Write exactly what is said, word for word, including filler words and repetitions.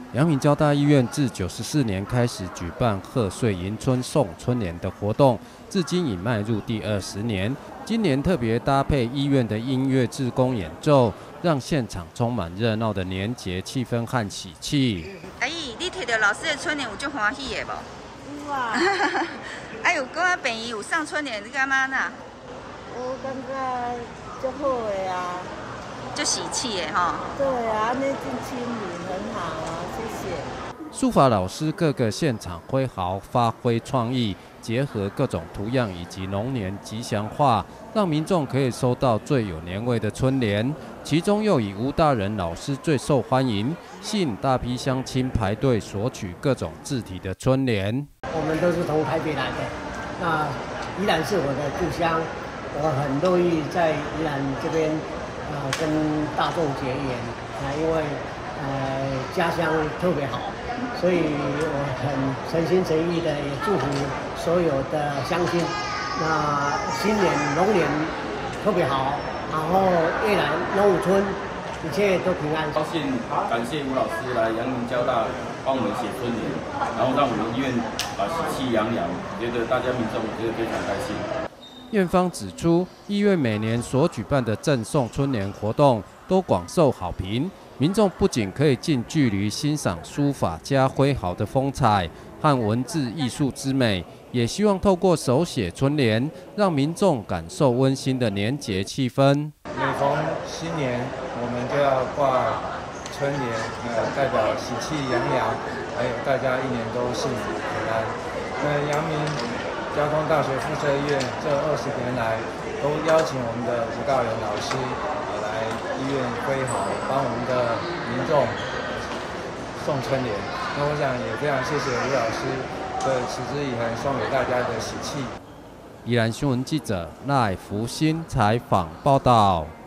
阳明交大医院自九十四年开始举办贺岁迎春送春联的活动，至今已迈入第二十年。今年特别搭配医院的音乐志工演奏，让现场充满热闹的年节气氛和喜气。 阿姨，你摕到老师的春联有足欢喜的无？ 有啊。 啊，有讲啊，病医有送春联，你感觉哪？ 我感觉足好的啊， 足喜气的吼。 对啊，那真亲民很好啊，谢谢。 书法老师各个现场挥毫，发挥创意，结合各种图样以及龙年吉祥话，让民众可以收到最有年味的春联。其中又以吴大人老师最受欢迎，吸引大批乡亲排队索取各种字体的春联。 我们都是从台北来的，那宜兰是我的故乡，我很乐意在宜兰这边，呃，跟大众结缘啊，因为呃家乡特别好。所以我很诚心诚意的也祝福所有的乡亲，那新年龙年特别好，然后越来龙舞春一切都平安。 高兴感谢吴老师来阳明交大帮我们写春联，然后让我们医院啊喜气洋洋，觉得大家民众觉得非常开心。 院方指出，医院每年所举办的赠送春联活动都广受好评。民众不仅可以近距离欣赏书法家挥毫的风采和文字艺术之美，也希望透过手写春联，让民众感受温馨的年节气氛。 每逢新年，我们就要挂春联，呃，代表喜气洋洋，还有大家一年都幸福平安。那阳明交通大学附设医院这二十年来，都邀请我们的吴大人老师。医院挥毫，帮我们的民众送春联。那我想也非常谢谢吴老师的持之以恒送给大家的喜气。 宜兰新闻记者赖福新采访报道。